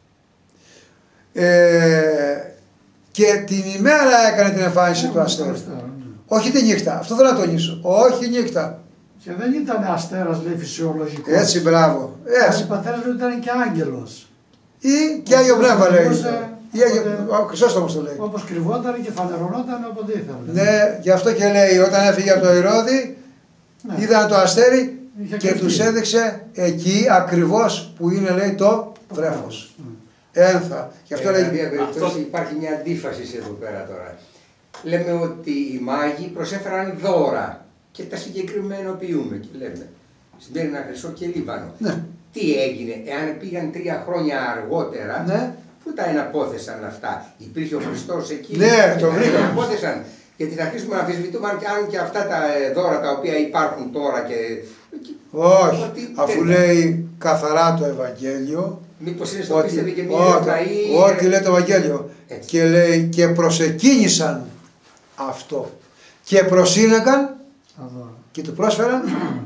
Και την ημέρα έκανε την εμφάνιση του αστέρου. Όχι τη νύχτα. Αυτό θέλω να τονίσω. Όχι νύχτα. Και δεν ήταν αστέρας, λέει, φυσιολογικός. Έτσι, μπράβο. Ο πατέρας λέει ότι ήταν και άγγελος. Ή και Άγιο Πνεύμα λέει. Ο Χρυσόστομος το λέει. Όπως κρυβόταν και φανερωνόταν όποτε ήθελε. Ναι, γι' αυτό και λέει όταν έφυγε από το Ηρώδη, είδαν το αστέρι και τους έδειξε εκεί ακριβώς που είναι, λέει, το βρέφος. Ένθα. Γι' αυτό λέει. Υπάρχει μια αντίφαση εδώ πέρα τώρα. Λέμε ότι οι μάγοι προσέφεραν δώρα και τα συγκεκριμενοποιούμε και λέμε Σμύρνα, Χρυσό και Λίβανο. Ναι. Τι έγινε, εάν πήγαν 3 χρόνια αργότερα, πού τα εναπόθεσαν αυτά? Υπήρχε ο Χριστός εκεί, ναι, το βρήκα. εναπόθεσαν. Γιατί θα αρχίσουμε να αμφισβητούμε αν και αυτά τα δώρα τα οποία υπάρχουν τώρα και. Όχι, αφού λέει καθαρά το Ευαγγέλιο. Μήπως είναι στο πίστευε και μία Εβραίοι. Ό,τι λέει το Ευαγγέλιο. Έτσι. Και λέει και προσεκίνησαν αυτό. Και προσύνεκαν και του πρόσφεραν.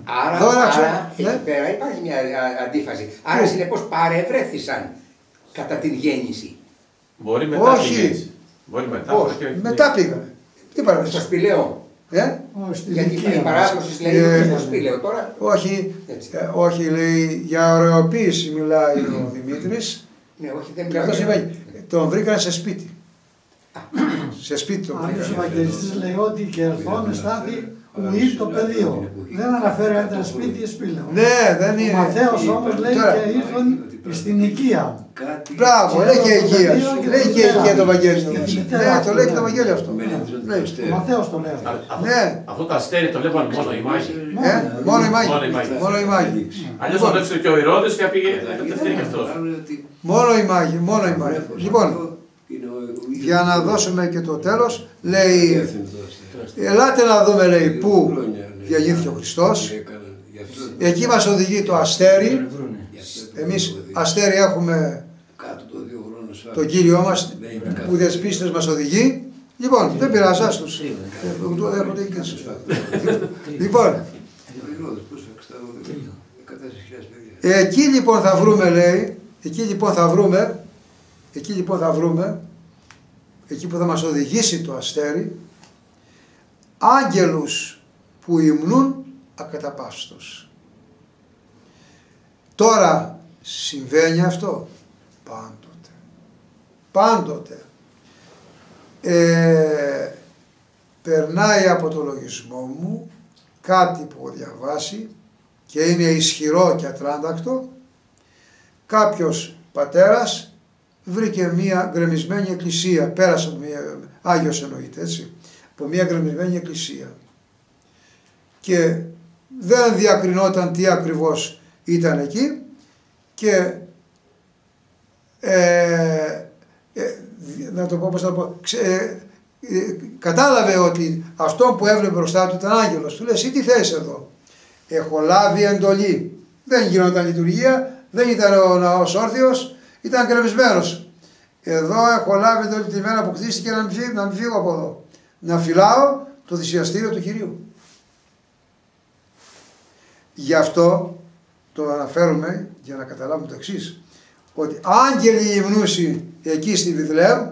Άρα εκεί πέρα υπάρχει μια αντίφαση. Άρα συνεπώς παρευρέθησαν κατά την γέννηση. Μπορεί μετά. Όχι. Μπορεί μετά. Μετά πήγανε. Τι παράδοση. Στο σπηλαίο. Γιατί η παράδοση λέει στο σπήλαιο τώρα. Όχι, λέει για ωρεοποίηση μιλάει ο Δημήτρης. Ναι, όχι, δεν και αυτό σημαίνει. Τον βρήκανε σε σπίτι. Σε σπίτι τον βρήκανε. Άλλος Ευαγγελιστής λέει ότι και ερθόν στάθη ουή το πεδίο. Δεν αναφέρει αν ήταν σπίτι ή σπήλαιο. Ναι, δεν είναι. Ο Μαθαίος όμως λέει και ήρθαν στην οικία. Μπράβο, λέει και οικία. Λέει και οικία το Ευαγγέλιο. Ναι, το λέει και το Ευαγγέλιο αυτό. Ο Μαθαίος το λέει. Αυτό το αστέρι το βλέπαν μόνο οι μάγοι. Μόνο οι μάγοι. Αλλιώς το βλέψε και ο Ηρώδης και πήγε το αστέρι και αυτός. Μόνο οι μάγοι, μόνο οι μάγοι. Λοιπόν, για να δώσουμε και το τέλος, λέει, ελάτε να δούμε, λέει, πού γεννήθηκε ο Χριστός. Εκεί μας οδηγεί το αστέρι. Εμείς αστέρι έχουμε τον Κύριό μας που τις πίστες μας οδηγεί. Λοιπόν, δεν πειράζει, άστος. Λοιπόν, εκεί λοιπόν θα βρούμε, λέει, εκεί που θα μας οδηγήσει το αστέρι, άγγελους που υμνούν ακαταπαύστος. Τώρα συμβαίνει αυτό πάντοτε. Περνάει από το λογισμό μου κάτι που έχω διαβάσει και είναι ισχυρό και ατράντακτο. Κάποιος πατέρας βρήκε μία γκρεμισμένη εκκλησία, πέρασε από μία, Άγιος εννοείται έτσι, από μία γκρεμισμένη εκκλησία και δεν διακρινόταν τι ακριβώς ήταν εκεί και να το πω πώς να το πω, κατάλαβε ότι αυτό που έβλεπε μπροστά του ήταν άγγελος. Του λέει, εσύ τι θες εδώ? Έχω λάβει εντολή. Δεν γινόταν λειτουργία, δεν ήταν ο ναός όρθιος, ήταν γκρεμισμένος. Εδώ έχω λάβει εντολή τη μέρα που χτίστηκε να μην φύγω από εδώ. Να φυλάω το θυσιαστήριο του Κυρίου. Γι' αυτό το αναφέρουμε για να καταλάβουμε το εξής, ότι άγγελοι υμνούσι εκεί στη Βιθλεέμ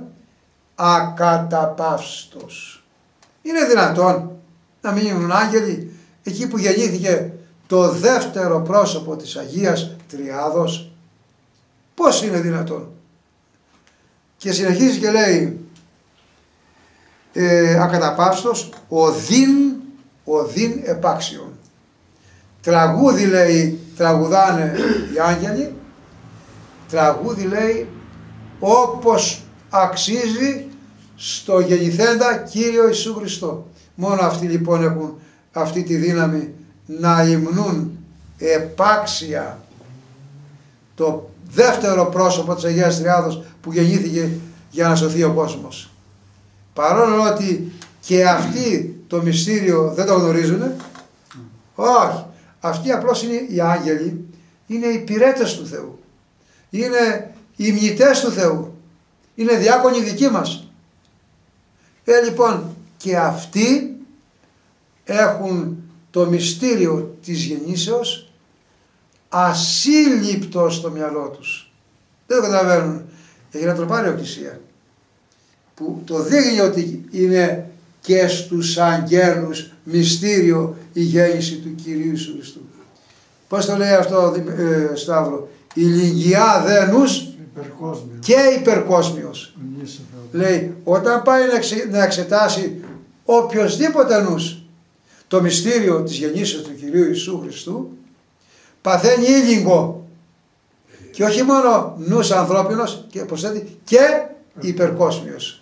ακαταπαύστος. Είναι δυνατόν να μην ήμουν άγγελοι εκεί που γεννήθηκε το δεύτερο πρόσωπο της Αγίας Τριάδος? Πώς είναι δυνατόν? Και συνεχίζει και λέει ακαταπαύστος οδύν επάξιον. Τραγούδι λέει τραγουδάνε οι άγγελοι, τραγούδι λέει όπως αξίζει στο γεννηθέντα Κύριο Ιησού Χριστό. Μόνο αυτοί λοιπόν έχουν αυτή τη δύναμη να υμνούν επάξια το δεύτερο πρόσωπο της Αγίας Τριάδος που γεννήθηκε για να σωθεί ο κόσμος. Παρόλο ότι και αυτοί το μυστήριο δεν το γνωρίζουν, όχι, αυτοί απλώς είναι οι άγγελοι, είναι οι υπηρέτες του Θεού, είναι οι υμνητές του Θεού, είναι διάκονοι δικοί μας. Λοιπόν, και αυτοί έχουν το μυστήριο της γεννήσεως ασύλληπτο στο μυαλό τους. Δεν το καταλαβαίνουν. Έχει να τροπάρει εκκλησία που το δείχνει ότι είναι και στους αγγέλους μυστήριο η γέννηση του Κυρίου Ιησού Χριστού. Πώς το λέει αυτό Σταύρο? Η λυγιά δένους και υπερκόσμιος. Λέει όταν πάει να εξετάσει οποιοσδήποτε νους το μυστήριο της γεννήσεως του Κυρίου Ιησού Χριστού, παθαίνει ήλιγκο. Και όχι μόνο νους ανθρώπινος, και προσθέτει και υπερκόσμιος.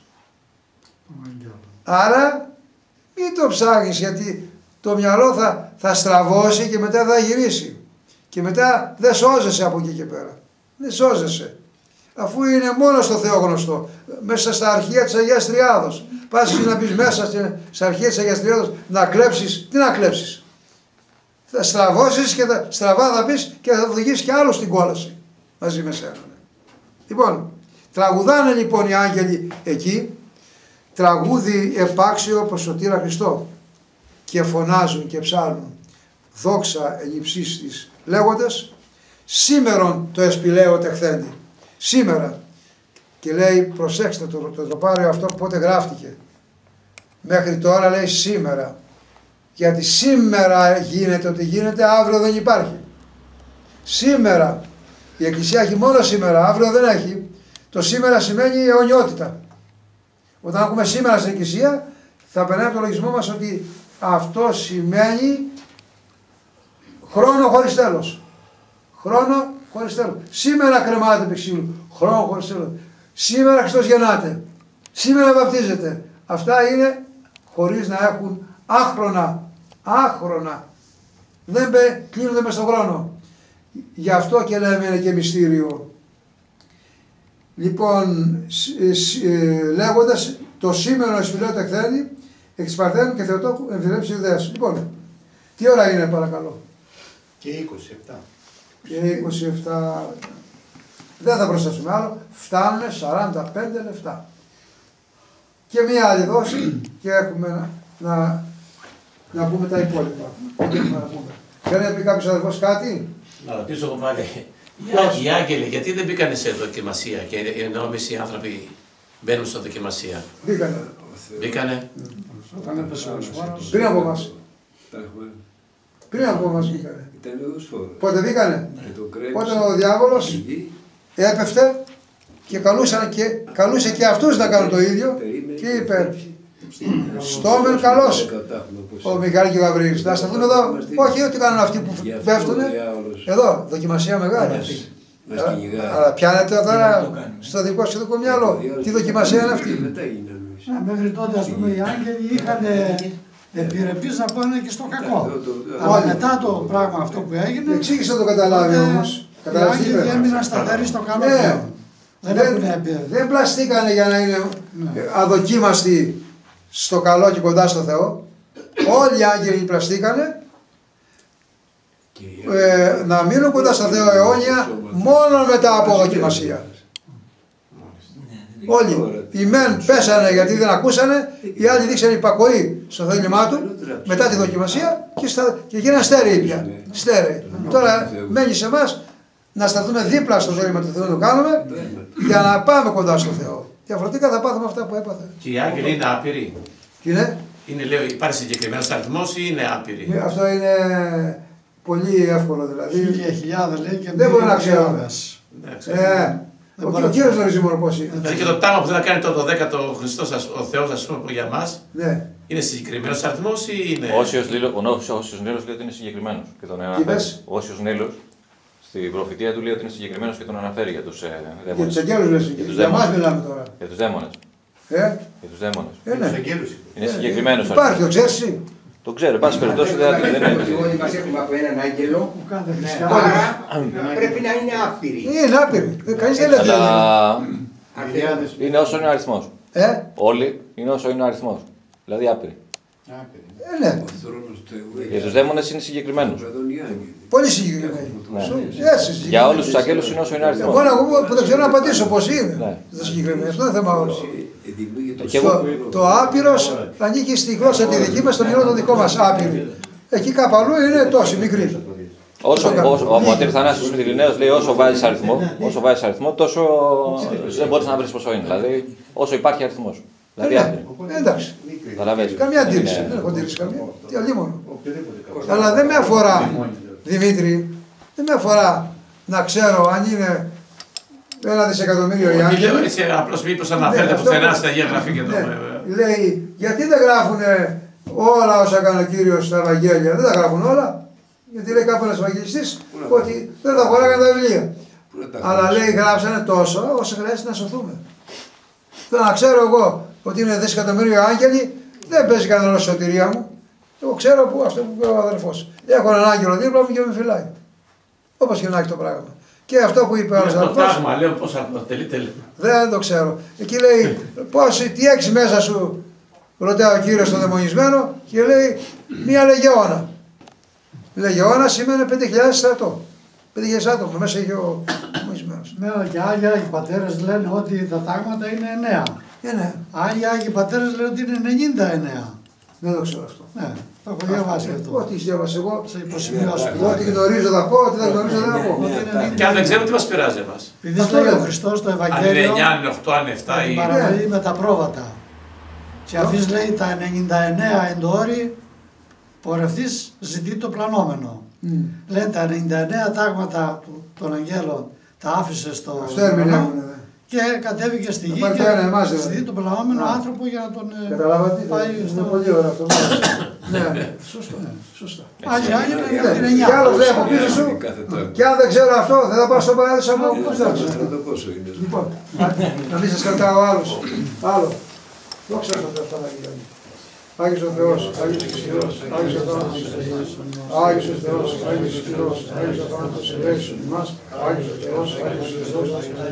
Άρα μην το ψάχνεις, γιατί το μυαλό θα στραβώσει και μετά θα γυρίσει. Και μετά δεν σώζεσαι από εκεί και πέρα. Δεν σώζεσαι. Αφού είναι μόνο στο Θεό γνωστό. Μέσα στα αρχεία της Αγίας Τριάδος. Πας να μπεις μέσα στα αρχεία της Αγίας Τριάδος να κλέψεις. Τι να κλέψεις? Θα στραβώσεις και στραβά θα πεις και θα οδηγήσεις και άλλο στην κόλαση. Μαζί με σένα. Λοιπόν, τραγουδάνε λοιπόν οι άγγελοι εκεί. Τραγούδι επάξιο προς σωτήρα Χριστό. Και φωνάζουν και ψάλουν. Δόξα εν υψής της λέγοντας, σήμερον το εσπηλαίο τεχθέντη. Σήμερα. Και λέει, προσέξτε το τροπάριο αυτό πότε γράφτηκε. Μέχρι τώρα λέει σήμερα. Γιατί σήμερα γίνεται ό,τι γίνεται, αύριο δεν υπάρχει. Σήμερα. Η Εκκλησία έχει μόνο σήμερα, αύριο δεν έχει. Το σήμερα σημαίνει αιωνιότητα. Όταν ακούμε σήμερα στην Εκκλησία, θα περνάει από το λογισμό μας ότι αυτό σημαίνει χρόνο χωρίς τέλος. Χρόνο χωρίς τέλος. Σήμερα κρεμάται επί ξύλου. Χρόνο χωρίς τέλος. Σήμερα Χριστός γεννάται. Σήμερα βαπτίζεται. Αυτά είναι χωρίς να έχουν άχρονα. Δεν κλείνονται μες στον χρόνο. Γι' αυτό και λέμε είναι και μυστήριο. Λοιπόν, λέγοντας το σήμερα εσπηλαίο τεχθέντη, εξ Παρθένου και Θεοτόκου εμφυλέψει ιδέας. Λοιπόν, τι ώρα είναι παρακαλώ? Και 27. Και 27. Δεν θα προσθέσουμε άλλο. Φτάνουν 45 λεπτά. Και μία άλλη δόση και έχουμε να πούμε τα υπόλοιπα. Θέλει να πει κάποιος αδερφός κάτι? Να ρωτήσω εγώ πάλι. Οι άγγελοι γιατί δεν μπήκανε σε δοκιμασία και ενόμισοι οι άνθρωποι μπαίνουν σε δοκιμασία? Μπήκανε. Όταν έπεσε ο σπάρος. Πριν από μας. Πριν από μας μπήκανε. Πότε μπήκανε? Πότε ο διάβολος έπεφτε και καλούσε και αυτούς να κάνουν το ίδιο και είπε στόμεν καλός ο Μιχάλης και ο Γαβρίλης. Να σταθούν εδώ, όχι ότι κάνουν αυτοί που πέφτουν. Εδώ, δοκιμασία μεγάλη. Αλλά πιάνετε τώρα στο δικό σου δικό μυαλό. Τι δοκιμασία είναι αυτή? Μέχρι τότε ας πούμε οι άγγελοι είχαν επιρρεπείς να πάνε και στο κακό. Αλλά μετά το πράγμα αυτό που έγινε, εξήγησε να το καταλάβει όμως. Οι άγγελοι έμειναν σταθεροί στο καλό. Δεν πλαστήκανε για να είναι αδοκίμαστοι στο καλό και κοντά στο Θεό. Όλοι οι άγγελοι πλαστήκανε να μείνουν κοντά στο Θεό αιώνια μόνο μετά από δοκιμασία. Όλοι. Οι μεν πέσανε γιατί δεν ακούσανε, οι άλλοι δείξανε υπακοή στο θέλημά του μετά τη δοκιμασία και γίνανε στέρεοι πια. Τώρα μένει σε εμάς να σταθούμε δίπλα στο θέλημα του Θεού να το κάνουμε για να πάμε κοντά στο Θεό. Διαφορετικά θα πάθουμε αυτά που έπαθε. Και οι άγγελοι είναι άπειροι? Τι είναι? Λέω, υπάρχει συγκεκριμένος αριθμός ή είναι άπειροι? Αυτό είναι πολύ εύκολο δηλαδή. 1000 λέει και δεν μπορεί να ξέρουμε. Ο κύριος γνωρίζει μόνο πώς είναι. Δηλαδή και το τάγμα που θέλει να κάνει το 12ο Χριστός, ο Θεός, ας πούμε, που για μας, Ναι. είναι συγκεκριμένος αριθμός ή είναι. Όσιος Νήλος λέει ότι είναι συγκεκριμένος και τον αναφέρει. Όσιος Νήλος στην προφητεία του λέει ότι είναι συγκεκριμένος και τον αναφέρει για τους δαίμονες. Για τους αγγέλους λες, για μας μιλάμε τώρα. Για τους δαίμονες. Για τους δαίμονες. Ναι. Είναι συγκεκριμένος. Υπάρχει, το ξέρεις εσύ. Το ξέρω, εν πάση περιπτώσει δεν είναι. Ότι μας έχουμε από έναν άγγελο, άρα πρέπει να είναι άπειροι. Είναι άπειροι. Κανείς δεν λέει ότι Αλλά είναι όσο είναι ο αριθμός. είναι. Όλοι είναι όσο είναι ο αριθμός. Δηλαδή άπειροι. Ναι. Για τους δαίμονες είναι συγκεκριμένος. Πολύ συγκεκριμένοι. Για όλους τους αγγέλους είναι όσο είναι ο αριθμός. Εγώ που δεν ξέρω να απαντήσω πώς είναι. Ναι. Το συγκεκριμένο. Αυτό είναι θέμα όλο. Και εγώ Το άπειρος ανήκει στη γλώσσα τη δική μας, στο μυαλό το δικό μας άπειρη. Εκεί κάπου αλλού είναι τόση μικρή. ο Πατήρ Θανάσιος Μητυλινέος λέει όσο βάζεις αριθμό, τόσο δεν μπορείς να βρεις πόσο είναι. Δηλαδή όσο υπάρχει αριθμός. Δηλαδή άπειροι. Εντάξει. Καταλαβαίνεις. Καμία αντίρρηση. Δεν έχω αντίρρηση καμία. Τι αλλήμον. Αλλά δεν με αφορά, Δημήτρη, δεν με αφορά να ξέρω αν είναι 1 δισεκατομμύριο οι άγγελοι. Απλώς μήπως αναφέρεται πουθενά στην Αγία Γραφή και το. Λέει, γιατί δεν γράφουν όλα όσα κάνει ο Κύριος στα Ευαγγέλια. Δεν τα γράφουν όλα. Γιατί λέει κάποιος Ευαγγελιστής ότι δεν τα χωράγανε τα βιβλία. Αλλά λέει γράψανε τόσο όσο χρειάζεται να σωθούμε. Θέλω να ξέρω εγώ ότι είναι δισεκατομμύριο άγγελοι, δεν παίζει κανένα ρόλο στη σωτηρία μου. Εγώ ξέρω που αυτό που είπε ο αδερφός. Έχω έναν άγγελο δίπλα μου και με φυλάει. Όπως και να έχει το πράγμα. Και αυτό που είπε ο άλλος αδερφός. Το τάγμα, λέω πώς αποτελείται. Δεν το ξέρω. Εκεί λέει, τι έχεις μέσα σου, ρωτάει ο Κύριος τον δαιμονισμένο και λέει μία λεγεώνα. Λεγεώνα σημαίνει 5.000 στρατό. 5.000 άτομα μέσα είχε ο δαιμονισμένος. Ναι, και άλλοι Άγιοι Πατέρες λένε ότι τα τάγματα είναι 9. Ναι. Άλλοι Άγιοι Πατέρες λένε ότι είναι 99. Δεν το ξέρω αυτό. Ναι, το έχω διαβάσει αυτό. Ό,τι διάβασα εγώ, Σε υποσημειώσεις. ό,τι γνωρίζω θα πω, ό,τι δεν γνωρίζω δεν θα πω. Και αν δεν ξέρω τι μας πειράζει εμάς. Επειδή λέει ο Χριστός στο Αν είναι Ευαγγέλιο 9, αν είναι 8, αν είναι 7 ή. παραβαίνει με τα πρόβατα. Και αφής λέει τα 99 εν το όρι, πορευτής ζητεί το πλανόμενο. Λένε τα 99 τάγματα των αγγέλων τα άφησε στο Αυτό ερμηνεύουν. και κατέβηκε στη γη πάρει και το ένα εμάς, δηλαδή. ζητεί τον πλανόμενο άνθρωπο για να τον Καταλάβατε, πάει είναι στο... πολύ ωραίο αυτό. Ναι, σωστά. Άλλοι άγγελοι λένε ότι είναι Κι 9. άλλος λέει από πίσω σου, και αν δεν ξέρω αυτό, δεν θα πάω στο παράδεισο μου. Λοιπόν, να μην σας κρατάω άλλος. Άλλο. Δόξα τω Θεώ αυτά τα λίγα. Άγιος ο Θεός, Άγιος ο Υψηλός, Άγιος ο Θάνατος ελέησον ημάς, Άγιος ο Θεός, Άγιος ο Υψηλός, Άγιος ο Θάνατος ελέησον ημάς, Άγιος ο Θεός, Άγιος ο Υψηλός,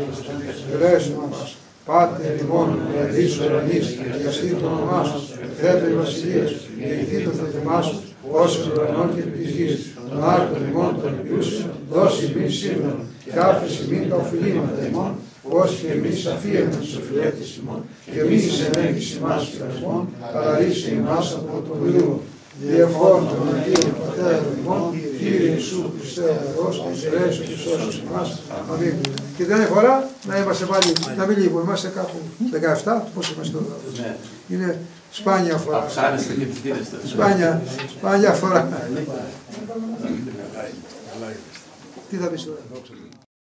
ελέησον ημάς. Πάτερ ημών, διαδείς ουρανείς, διαστήρ το όνομά σου, θέτω η βασιλεία σου, γεννηθεί το θέλημά σου, όσο των ουρανών και της γης, των άρτων ημών των υπηρούσεων, δώσει ημίν σήμερα, και άφησε ημίν τα οφειλήματα ημών, ως και εμείς αφίεμεν στους οφειλέτες ημών, και εμείς ενέχεις ημάς πειρασμών, αλλά ρίσε ημάς από το πυρούο. Διευχών των Αγίων Πατέρων ημών, Κύριε Ιησού Χριστέ ο Θεός, ελέησον και σώσον ημάς. Αμήν. Και την άλλη φορά να είμαστε πάλι, να μην λίγο, είμαστε κάπου 17, πώς είμαστε τώρα. Είναι σπάνια φορά. Αυξάνεστε και επιτήρεστε. Σπάνια φορά. Τι θα πεις τώρα.